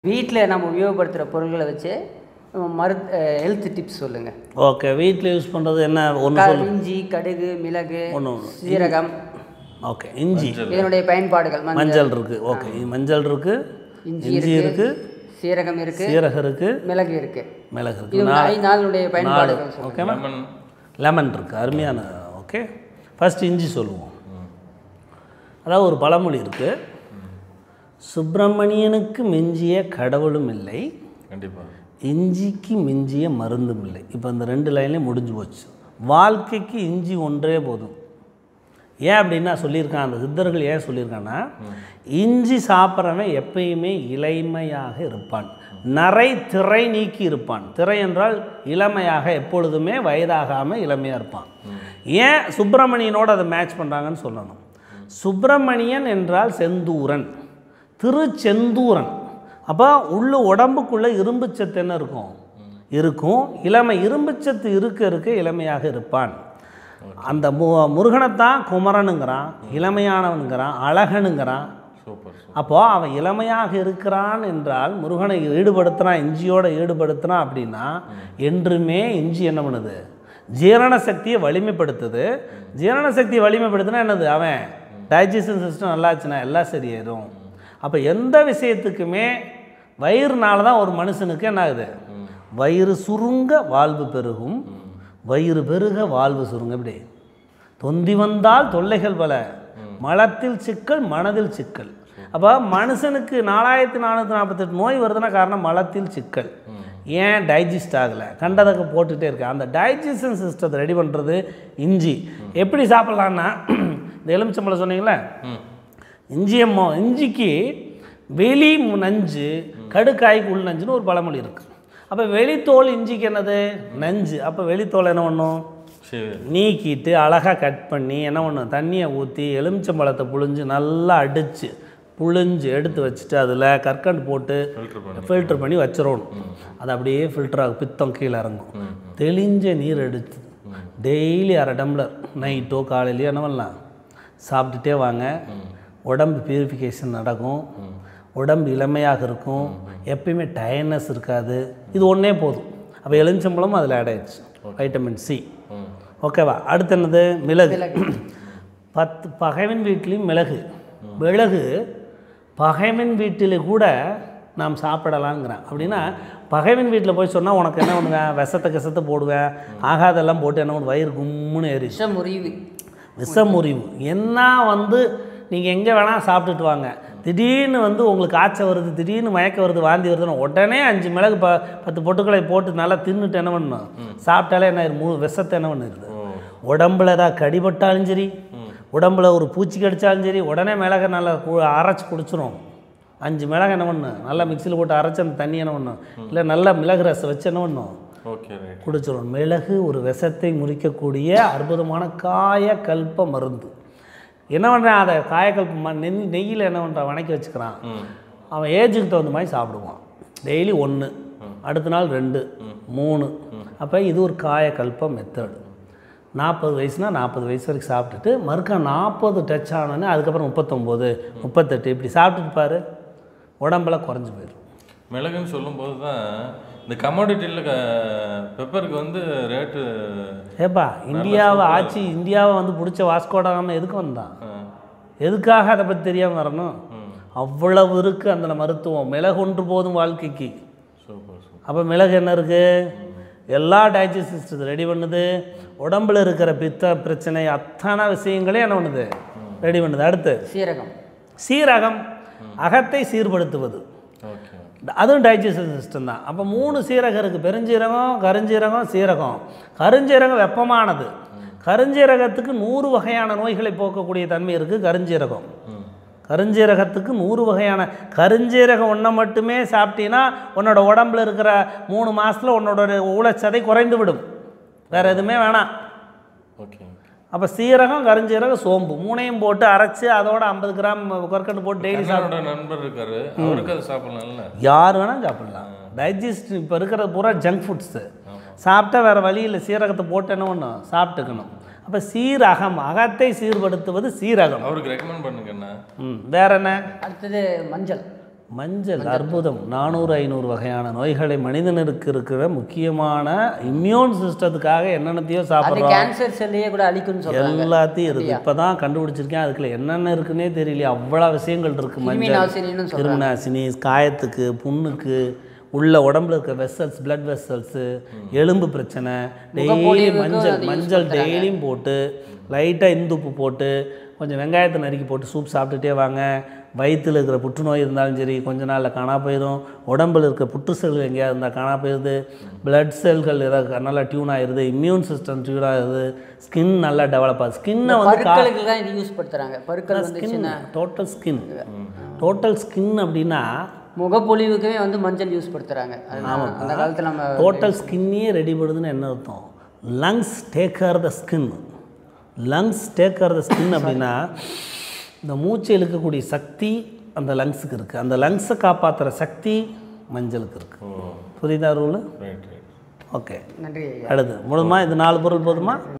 வீட்டில் நம்ம உபயோகப்படுத்துகிற பொருட்களை வச்சு ஹெல்த் டிப்ஸ் சொல்லுங்கள். ஓகே, வீட்டில் யூஸ் பண்ணுறது என்ன? ஒன்று இஞ்சி, கடுகு, மிளகு, ஒன்று சீரகம். ஓகே, இஞ்சி இதனுடைய பயன்பாடுகள். மஞ்சள் இருக்குது. ஓகே, மஞ்சள் இருக்குது, இஞ்சி இருக்குது, சீரகம் இருக்குது, சீரகம் இருக்குது, மிளகு இருக்குது. மிளகு இருக்குது. நாளுடைய பயன்பாடுகள். ஓகே, லெமன் இருக்குது. அருமையான. ஓகே, ஃபஸ்ட் இஞ்சி சொல்லுவோம். அதாவது ஒரு பழமொழி இருக்குது, சுப்பிரமணியனுக்கு மிஞ்சிய கடவுளும் இல்லை, கண்டிப்பாக இஞ்சிக்கு மிஞ்சிய மருந்தும் இல்லை. இப்போ இந்த 2 லைன்லேயும் முடிஞ்சு போச்சு. வாழ்க்கைக்கு இஞ்சி ஒன்றே போதும். ஏன் அப்படின்னா சொல்லியிருக்கான், அந்த சித்தர்கள் ஏன் சொல்லியிருக்கான்னா, இஞ்சி சாப்பிட்றவன் எப்பயுமே இளமையாக இருப்பான், திரை நீக்கி இருப்பான். திரை என்றால் இளமையாக, எப்பொழுதுமே வயதாகாமல் இளமையாக இருப்பான். ஏன் சுப்பிரமணியனோடு அதை மேட்ச் பண்ணுறாங்கன்னு சொல்லணும். சுப்பிரமணியன் என்றால் செந்தூரன், திருச்செந்தூரன். அப்போ உடம்புக்குள்ளே இரும்புச்சத்து என்ன இருக்கும்? இளமை. இரும்புச்சத்து இருக்க இளமையாக இருப்பான். அந்த முருகனைத்தான் குமரனுங்கிறான், இளமையானவனுங்கிறான், அழகனுங்கிறான். அப்போது அவன் இளமையாக இருக்கிறான் என்றால் முருகனை ஈடுபடுத்துகிறான், இஞ்சியோடு ஈடுபடுத்துகிறான் அப்படின்னா என்றுமே இஞ்சி என்ன பண்ணுது? ஜீரண சக்தியை வலிமைப்படுத்துது. ஜீரண சக்தியை வலிமைப்படுத்தினா என்னது? அவன் டைஜஷன் சிஸ்டம் நல்லாச்சுன்னா எல்லாம் சரியாயிடும். அப்போ எந்த விஷயத்துக்குமே வயிறுனால தான் ஒரு மனுஷனுக்கு என்ன ஆகுது? வயிறு சுருங்க வாழ்வு பெருகும், வயிறு பெருக வாழ்வு சுருங்க. இப்படி தொந்தி வந்தால் தொல்லைகள் பல, மலத்தில் சிக்கல் மனதில் சிக்கல். அப்போ மனுஷனுக்கு 4448 நோய் வருதுன்னா காரணம் மலத்தில் சிக்கல். ஏன்? டைஜஸ்ட் ஆகலை, கண்டதற்கு போட்டுகிட்டே இருக்கு. அந்த டைஜஷன் சிஸ்டத்தை ரெடி பண்ணுறது இஞ்சி. எப்படி சாப்பிட்லான்னா, இந்த எலுமிச்சம்பழம் சொன்னீங்களே, இஞ்சிக்கு வெளி நஞ்சு, கடுக்காய்க்கு உள் நஞ்சுன்னு ஒரு பழமொழி இருக்குது. அப்போ வெளித்தோல் இஞ்சிக்கு என்னது? நஞ்சு. அப்போ வெளித்தோல் என்ன பண்ணும்? நீக்கிட்டு அழகாக கட் பண்ணி என்ன பண்ணும்? தண்ணியை ஊற்றி எலுமிச்சம்பழத்தை புழிஞ்சு நல்லா அடித்து புழிஞ்சு எடுத்து வச்சுட்டு அதில் கற்கண்டு போட்டு ஃபில்ட்ரு பண்ணி வச்சிடணும். அது அப்படியே ஃபில்டராகும், பித்தம் கீழே இறங்கும். தெளிஞ்ச நீர் எடுத்து டெய்லி 1/2 டம்ளர் நைட்டோ காலையிலையோ என்ன பண்ணலாம்? சாப்பிட்டுட்டே வாங்க. உடம்பு பியூரிஃபிகேஷன் நடக்கும், உடம்பு இளமையாக இருக்கும், எப்பயுமே டயர்னஸ் இருக்காது. இது ஒன்றே போதும். அப்போ எலுமிச்சம்பழமும் அதில் ஆட் ஆயிடுச்சு, வைட்டமின் சி. ஓகேவா? அடுத்து என்னது? மிளகு. 10 பகைவன் வீட்லேயும் மிளகு பகைவன் வீட்டில் கூட நாம் சாப்பிடலாங்கிறேன். அப்படின்னா பகைவன் வீட்டில் போய் சொன்னால் உனக்கு என்ன பண்ணுவேன்? விஷத்தை போடுவேன், ஆகாதெல்லாம் போட்டு என்ன பண்ணுவேன்? வயிறு கும்முன்னு ஏறி விஷமுறிவு. என்ன நீங்கள் எங்கே வேணால் சாப்பிட்டுட்டு வாங்க, திடீர்னு உங்களுக்கு காய்ச்சல் வருது, திடீர்னு மயக்கம் வருது, வாந்தி வருதுன்னு உடனே 5 மிளகு 10 பொட்டுக்களை போட்டு நல்லா தின்னுட்டு என்ன பண்ணணும்? சாப்பிட்டாலே என்ன விஷத்தை என்ன பண்ணிடுது? உடம்புல ஏதாவது கடிபட்டாலும் சரி, உடம்புல ஒரு பூச்சி கடித்தாலும் சரி, உடனே மிளகை நல்லா அரைச்சி குடிச்சிடும். 5 மிளகு என்ன பண்ணணும்? நல்லா மிக்சியில் போட்டு அரைச்சி அந்த தண்ணி என்ன பண்ணணும்? இல்லை நல்லா மிளகு ரசம் வச்சு என்ன பண்ணணும்? குடிச்சிடும். மிளகு ஒரு விஷத்தை முறிக்கக்கூடிய அற்புதமான காயக்கல்ப மருந்து. என்ன பண்ணுறான்? அதை காயக்கல்ப நெய்யில் என்ன பண்ணுறான்? வணக்கி வச்சுக்கிறான். அவன் ஏஜுக்கு தகுந்த மாதிரி சாப்பிடுவான். டெய்லி 1, அடுத்த நாள் 2, 3. அப்போ இது ஒரு காயக்கல்ப மெத்தடு. 40 வயசுனா 40 வயசு வரைக்கும் சாப்பிட்டுட்டு மறுக்கா 40 டச் ஆனோன்னே அதுக்கப்புறம் 39, 38 இப்படி சாப்பிட்டுட்டு பாரு, உடம்பெல்லாம் குறைஞ்சி போயிடும். மிளகுன்னு சொல்லும்போது தான் இந்த கமாடிட்டியில் பெப்பருக்கு ரேட்டு. ஏப்பா, இந்தியாவை பிடிச்ச வாஸ்கோடாகாமல் எதுக்கு வந்தான்? எதுக்காக அதை பற்றி தெரியாமல் வரணும்? அவ்வளவு இருக்குது அந்த மருத்துவம். மிளகு ஒன்று போதும் வாழ்க்கைக்கு. அப்போ மிளகு என்ன இருக்குது? எல்லா டைஜஸ்ட் சிஸ்டத்தை ரெடி பண்ணுது, உடம்பில் இருக்கிற பித்த பிரச்சனை அத்தனை விஷயங்களே என்ன பண்ணுது? ரெடி பண்ணுது. அடுத்து சீரகம் அகத்தை சீர்படுத்துவது, அதுவும் டைஜஸ்டிவ் சிஸ்டம் தான். அப்போ 3 சீரகம் இருக்குது: பெருஞ்சீரகம், கருஞ்சீரகம், சீரகம். கருஞ்சீரகம் வெப்பமானது. கருஞ்சீரகத்துக்கு 100 வகையான நோய்களை போக்கக்கூடிய தன்மை இருக்குது. கருஞ்சீரகத்துக்கு 100 வகையான. கருஞ்சீரகம் ஒன்றை மட்டுமே சாப்பிட்டீங்கன்னா உன்னோட உடம்புல இருக்கிற 3 மாதத்தில் உன்னோட ஊழச்சதை குறைந்து விடும், வேறு எதுவுமே வேணாம். அப்போ சீரகம், கருஞ்சீரகம், சோம்பு 3ஐயும் போட்டு அரைச்சி அதோட 50 கிராம் கற்கண்டு போட்டு டெய்லி சாப்பிட. நண்பர் இருக்காரு, அவருக்கு அதை சாப்பிடலாம்ல. யார் வேணாலும் சாப்பிடலாம். டைஜஸ்ட் இப்போ இருக்கிறது பூரா ஜங்க் ஃபுட்ஸு. சாப்பிட்டா வேறு வழி இல்லை, சீரகத்தை போட்டு என்ன ஒன்று சாப்பிட்டுக்கணும். அப்போ சீரகம், அகத்தை சீர்படுத்துவது சீரகம். அவருக்கு ரெக்கமெண்ட் பண்ணுங்கண்ணா. வேற என்ன? அடுத்தது மஞ்சள். மஞ்சள் அற்புதம். 400-500 வகையான நோய்களை மனிதனுக்கு இருக்கிற முக்கியமான இம்யூன் சிஸ்டத்துக்காக என்னென்னத்தையோ சாப்பிட்றோம். கேன்சர் செல்லையே கூட அழிக்கும்னு சொல்றாங்க. எல்லாத்தையும் இருக்குது. இப்போ தான் கண்டுபிடிச்சிருக்கேன். அதுக்குள்ள என்னென்ன இருக்குன்னே தெரியல. அவ்வளோ விஷயங்கள் இருக்குது. மஞ்சள் கிருமிநாசினி, காயத்துக்கு, புண்ணுக்கு, உள்ள உடம்புல இருக்க வெசல்ஸ், பிளட் வெசல்ஸு, எலும்பு பிரச்சனை, டெய்லி மஞ்சள் டெய்லியும் போட்டு லைட்டாக இந்துப்பு போட்டு கொஞ்சம் வெங்காயத்தை நறுக்கி போட்டு சூப் சாப்பிட்டுட்டே வாங்க. வயிற்றில் இருக்கிற புற்றுநோய் இருந்தாலும் சரி கொஞ்ச நாளில் காணா போயிடும். உடம்பில் இருக்க புற்று செல்கள் எங்கேயாவது இருந்தால் காணா போயிடுது. பிளட் செல்கள் ஏதாவது நல்லா டியூன் ஆகிடுது. இம்யூன் சிஸ்டம் டியூன் ஆகுது. ஸ்கின் நல்லா டெவலப் ஆகுது. ஸ்கின்னை பருக்களுக்கு தான் இது யூஸ் படுத்துகிறாங்க. பருக்கள் ஸ்கின் டோட்டல் ஸ்கின் அப்படின்னா முகப்பொலிவுக்குமே வந்து மஞ்சள் யூஸ் படுத்துகிறாங்க. ஆமாம், அந்த காலத்தில் நம்ம டோட்டல் ஸ்கின்னையே ரெடி பண்ணுதுன்னு என்ன அர்த்தம்? Lungs take care the skin. Lungs take care the skin அப்படின்னா இந்த மூச்சை இழுக்கக்கூடிய சக்தி அந்த லங்ஸுக்கு இருக்குது. அந்த லங்ஸை காப்பாற்றுற சக்தி மஞ்சளுக்கு இருக்குது. புரியுதா ரூல்? ஓகே, நன்றி. அடுத்து முழுமா இது 4 பொருள் போதுமா?